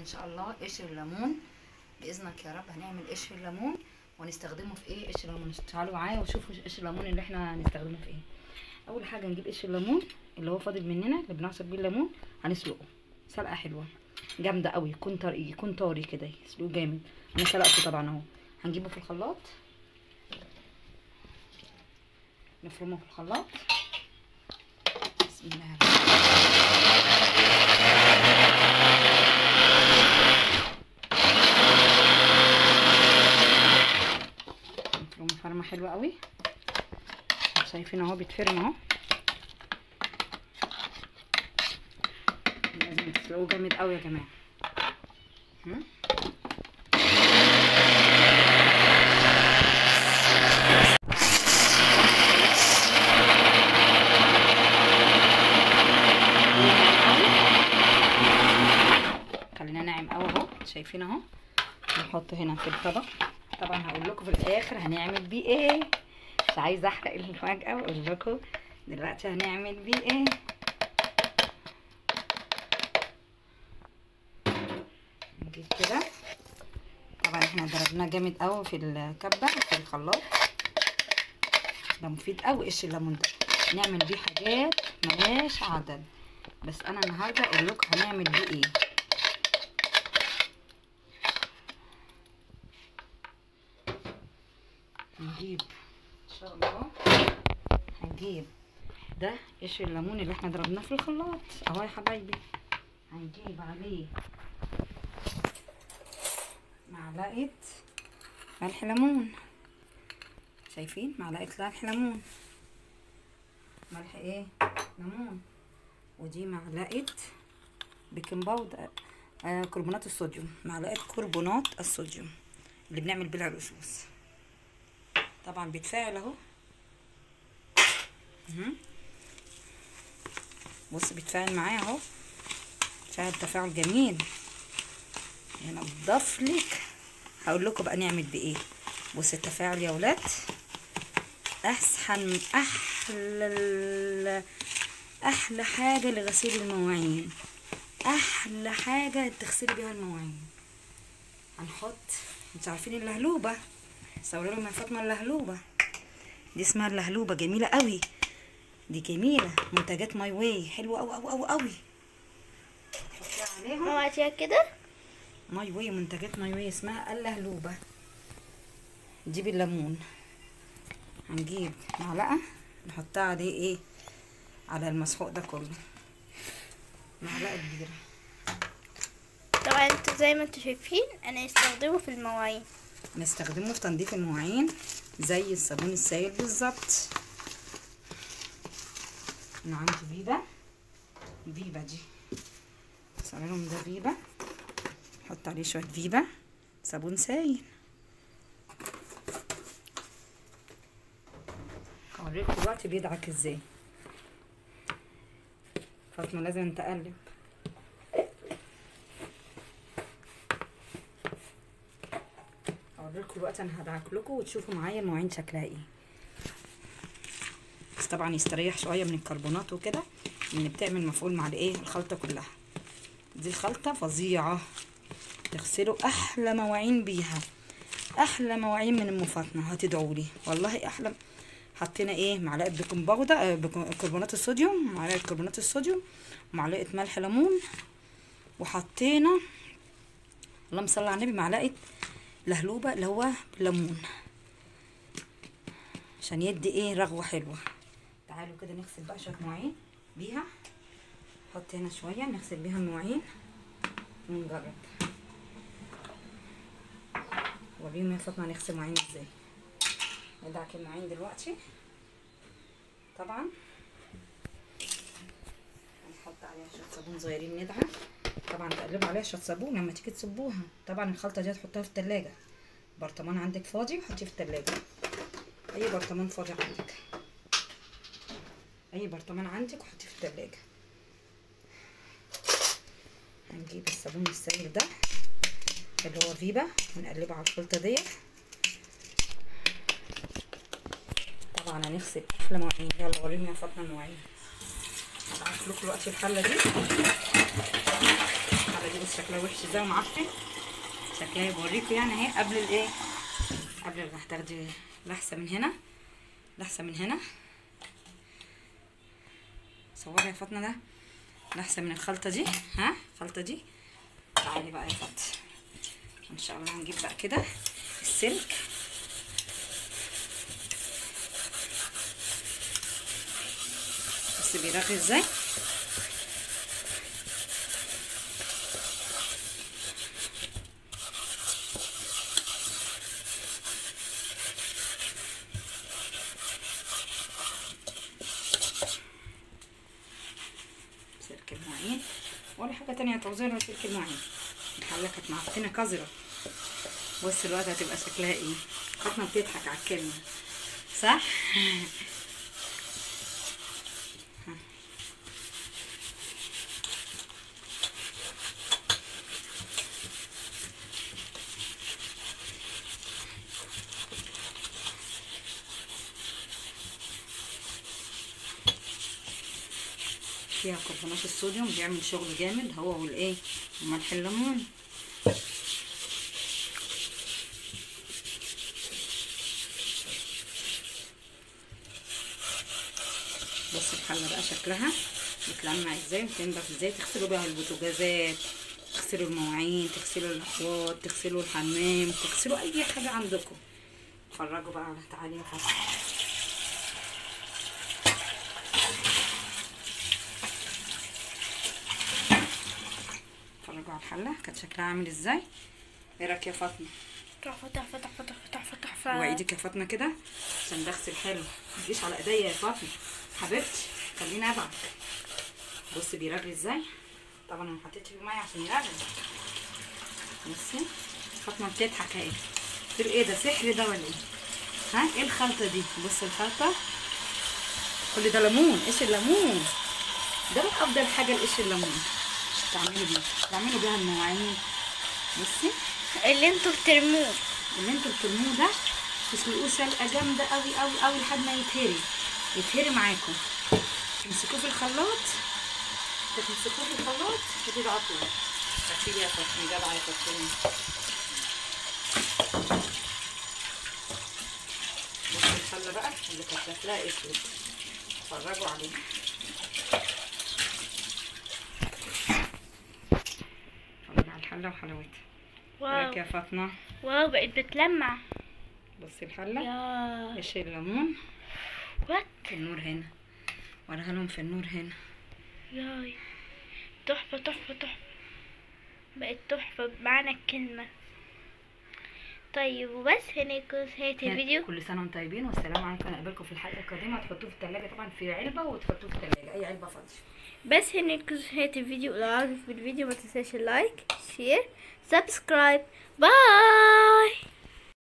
ان شاء الله قشر الليمون باذنك يا رب. هنعمل قشر الليمون ونستخدمه في ايه؟ قشر الليمون. تعالوا معايا وشوفوا قشر الليمون اللي احنا هنستخدمه في ايه. اول حاجه نجيب قشر الليمون اللي هو فاضل مننا اللي بنعصر بيه الليمون، هنسلقه سلقه حلوه جامده قوي، يكون طري كده، يسلقه جامد. انا سلقته طبعا اهو. هنجيبه في الخلاط، نفرمه في الخلاط. بسم الله نفرمه فرمه حلوه قوي. شايفين اهو بيتفرم اهو. لازم تسلقوه جامد قوي يا جماعه. خلينا ناعم قوي اهو. شايفين اهو. نحطه هنا في الطبق. طبعا هقول لكم في الاخر هنعمل بيه ايه، مش عايزه احرق المفاجاه واقول لكم دلوقتي هنعمل بيه ايه. نجيب كده. طبعا احنا ضربناه جامد قوي في الكبه في الخلاط. ده مفيد قوي قشر الليمون ده، نعمل بيه حاجات ملهاش عدد. بس انا النهارده اقول لكم هنعمل بيه ايه. هنجيب ان شاء الله، هنجيب ده قشر الليمون اللي احنا ضربناه في الخلاط اهو يا حبايبي. هنجيب عليه معلقه ملح ليمون. شايفين؟ معلقه ملح ليمون. ملح ايه؟ ليمون. ودي معلقه بيكنج باودر، كربونات الصوديوم، معلقه كربونات الصوديوم اللي بنعمل بيه العصوص. طبعا بيتفاعل اهو. بص بيتفاعل معايا اهو، بيتفاعل تفاعل جميل. هنا بضاف لك. هقول لكم بقى نعمل بايه. بص التفاعل يا ولاد احلى حاجه لغسيل المواعين، احلى حاجه تغسلي بيها المواعين. هنحط، انتوا عارفين اللهلوبه، صوروا لهم يا فاطمه اللهلوبه دي، اسمها اللهلوبه، جميله قوي دي، جميله، منتجات ماي واي، حلوه قوي قوي قوي قوي. حطيها عليهم عملتيها كده. ماي واي، منتجات ماي واي، اسمها اللهلوبه دي بالليمون. هنجيب معلقه نحطها عليه ايه، على المسحوق ده كله، معلقه كبيره. طبعا انتوا زي ما انتوا شايفين انا هستخدمه في المواعين، نستخدمه في تنظيف المواعين زي الصابون السائل بالظبط. انا عندي فيبا دي، لهم ده فيبا، نحط عليه شويه فيبا صابون سائل. هوريكم دلوقتي بيدعك ازاي. فاطمه لازم تقلب. هوريكم دلوقتي انا هدعك لكم وتشوفوا معايا المواعين شكلها ايه. بس طبعا يستريح شويه من الكربونات وكده، ان بتعمل مفعول مع الايه، الخلطه كلها. دي خلطه فظيعه، تغسلوا احلى مواعين بيها، احلى مواعين من ام فاطمه، هتدعوا لي والله. احلى. حطينا ايه، معلقه بيكنج باودر، كربونات الصوديوم، معلقه كربونات الصوديوم، ومعلقه ملح ليمون، وحطينا اللهم صل على النبي معلقه لهلوبه اللي هو بالليمون، عشان يدي ايه، رغوه حلوه. تعالوا كده نغسل بقى شويه مواعين بيها. نحط هنا شويه نغسل بيها المواعين ونجرب. وريهم يا فاطمه نغسل مواعين ازاي. ندعك المواعين دلوقتي. طبعا هنحط عليها شويه صابون صغيرين ندعك. طبعا تقلبوا عليها شويه صابون لما تيجي تصبوها. طبعا الخلطه دي هتحطها في التلاجة، برطمان عندك فاضي حطيه في التلاجة، اي برطمان فاضي عندك، اي برطمان عندك وحطيه في التلاجة. هنجيب الصابون السائل ده اللي هو فيبا ونقلبه على الخلطه ديت. طبعا هنغسل احلى مواعين. يلا وريني يا فاطمه المواعين. هبعت لكم دلوقتي الحله دي. الحله دي بصوا شكلها وحش ازاي ومعفن. شكلها بوريكم يعني اهي قبل الايه، قبل ما هتاخدي لحسه من هنا، لحسه من هنا. صوري يا فاطمه ده لحسه من الخلطه دي. ها الخلطه دي. تعالي بقى يا فاطمه ان شاء الله هنجيب بقى كده السلك. بس بيرغي ازاي. سلك المواعين ولا حاجه تانية هتعوزيها غير سلك المواعين. الحله كانت معفنه قذره. بص الوقت هتبقى شكلها ايه. فاطمه بتضحك على الكلمه صح. فيها كربونات الصوديوم بيعمل شغل جامد هو والايه وملح الليمون. بص الحله بقى شكلها بتلمع ازاي وتنضف ازاي. تغسلوا بقى البوتاجازات، تغسلوا المواعين، تغسلوا الاحواض، تغسلوا الحمام، تغسلوا اي حاجه عندكم. اتفرجوا بقى على تعالي يا فاطمه. اتفرجوا على الحله كانت شكلها عامل ازاي. ايه رايك يا فاطمه؟ تحفة تحفة تحفة تحفة تحفة تحفة. وايدك يا فاطمه كده عشان بغسل حلو. متجيش على ايديا يا فاطمه حبيبتي، خليني ابعد. بصي بيرغي ازاي. طبعا انا حطيت فيه ميه عشان يرغي. بصي فاطمه بتضحك اهي. تقول ايه ده سحر ده ولا ايه؟ ها ايه الخلطه دي؟ بصي الخلطه كل ده ليمون، قشر الليمون ده بقى افضل حاجه القشر الليمون. تعملوا بيها المواعين. بصي اللي انتوا بترموه، اللي انتوا بترموه ده تسلقوه سلقه جامده قوي قوي قوي لحد ما يتهري معاكم. تمسكوه في الخلاط، تديله عطوه. هتيجي يا فاطمه جدعه يا فاطمه. بصوا الحله بقى اللي كانت شكلها اسود. اتفرجوا عليها. اتفرجوا على الحله وحلاوتها. ايه رايك يا فاطمه؟ واو بقت بتلمع. بصي الحله يا قشر الليمون. وات النور هنا، وريها لهم في النور هنا. ياي تحفة تحفة تحفة. بقت تحفة بمعنى الكلمة. طيب وبس هنا يكون نهاية الفيديو. كل سنه وانتم طيبين والسلام عليكم. نقابلكم في الحلقه القادمه. تحطوه في الثلاجه طبعا في علبه وتحطوه في الثلاجه اي علبه فاضيه. بس هنا يكون نهاية الفيديو. لو عجبك الفيديو ما تنساش اللايك، شير، سبسكرايب. باي.